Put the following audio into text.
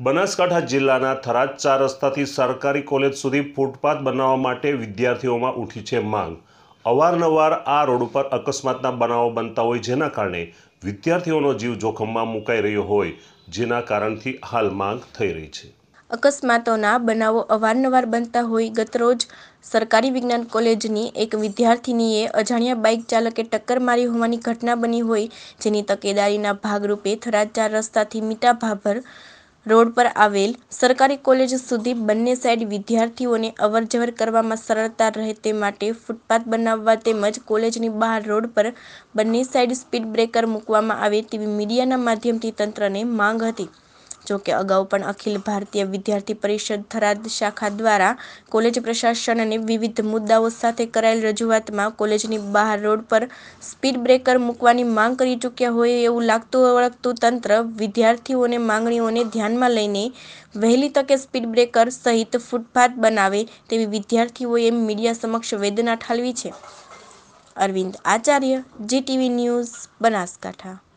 બનાસકાંઠા જિલ્લાના થરાદ 4 રસ્તાથી સરકારી કોલેજ સુધી ફૂટપાથ બનાવવા માટે વિદ્યાર્થીઓમાં ઉઠી છે માંગ। અવારનવાર આ રોડ ઉપર અકસ્માતના બનાવો બનતા હોય, જેના કારણે વિદ્યાર્થીઓનો જીવ જોખમમાં મુકાઈ રહ્યો હોય, જેના કારણથી હાલ માંગ થઈ રહી છે। અકસ્માતોના બનાવો અવારનવાર બનતા હોય। ગતરોજ સરકારી વિજ્ઞાન કોલેજની એક વિદ્યાર્થિનીએ અજાણ્યા બાઇક ચાલકે ટક્કર મારી હોવાની ઘટના બની હોય, જેની તકેદારીના ભાગરૂપે થરાદ 4 રસ્તાથી મીઠા ભાભર રોડ પર આવેલ સરકારી કોલેજ સુધી બંને સાઈડ વિદ્યાર્થીઓને અવરજવર કરવામાં સરળતા રહે તે માટે ફૂટપાથ બનાવવા તેમજ કોલેજની બહાર રોડ પર બંને સાઈડ સ્પીડ બ્રેકર મૂકવામાં આવે તેવી મીડિયાના માધ્યમથી તંત્રને માંગ હતી। જોકે અગાઉ પણ અખિલ ભારતીય વિદ્યાર્થી પરિષદ થરાદ શાખા દ્વારા કોલેજ પ્રશાસનને વિવિધ મુદ્દાઓ સાથે કરાયેલ રજૂઆતમાં કોલેજની બહાર રોડ પર સ્પીડ બ્રેકર મૂકવાની માંગ કરી ચૂક્યા હોય એવું લાગતું વળગતું તંત્ર વિદ્યાર્થીઓની માંગણીઓને ધ્યાનમાં લઈને વહેલી તકે સ્પીડ બ્રેકર સહિત ફૂટપાથ બનાવે તેવી વિદ્યાર્થીઓએ મીડિયા સમક્ષ વેદના ઠાલવી છે। Arvind Acharya, GTV news, Banaskantha.